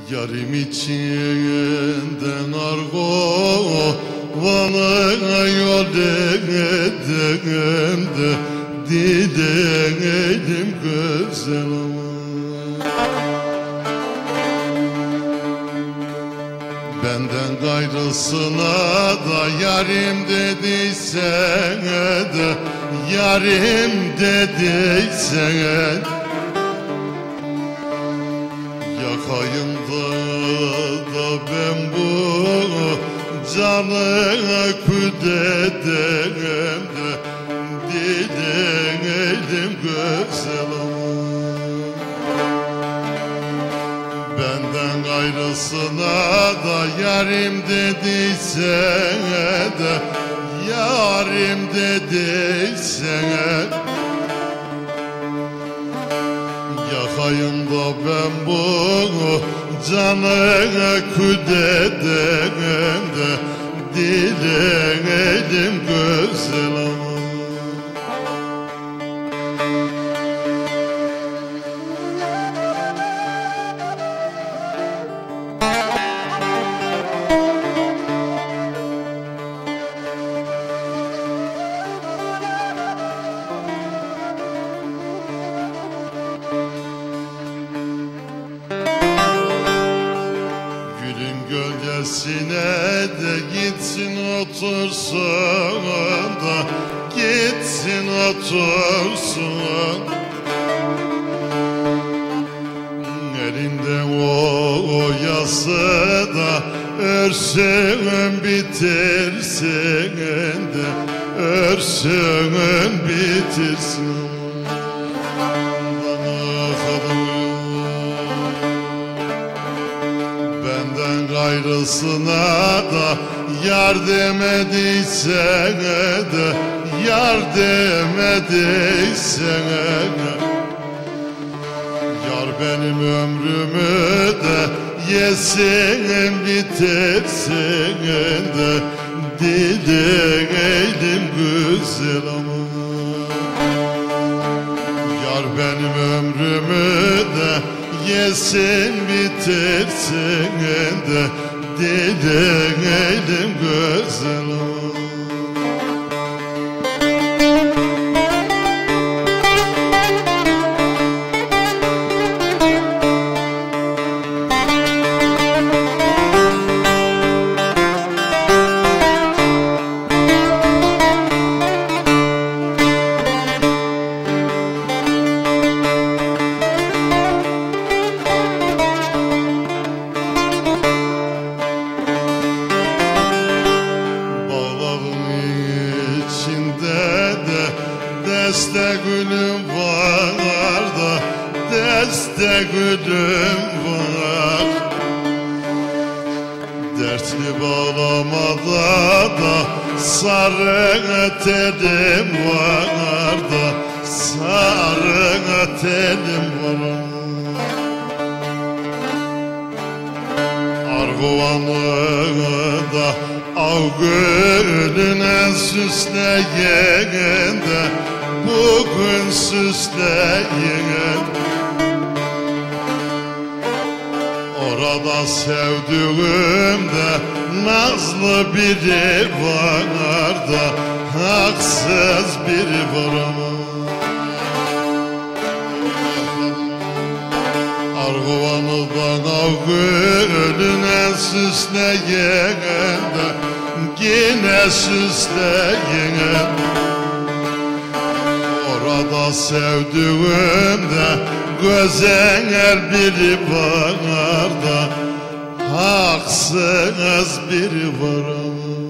Yarım içinden argo bana yol edem de diledim güzel ama benden gayrısına da yarim dediysen de yarim dediysen yakayımda da ben bu canı küdedem de diledim güzel ama benden gayrısına da yarim dediysen de yarim dediysen yakayımda ben bu canı küdedem de diledim güzel ama gölgesine de gitsin otursun da gitsin otursun elinde o yası da örsün bitirsin de örsün bitirsin benden gayrısına da yar demediysen de yar demediysen yar benim ömrümü de yesin bitirsin de diledim güzel ama yar benim ömrümü de yesin bitirsin de diledim güzel ama deste gülüm var da deste gülüm var dertli bağlamada da sarı telim var da sarı telim var Arguvanlı'da av gülüne süsleyen de bugün süsleyen orada sevdiğimde nazlı biri var da haksız biri var ama Arguvanlı'dan av gülüne süsleyen de yine süsleyen orada sevdiğimde güzel biri var da haksız biri var ama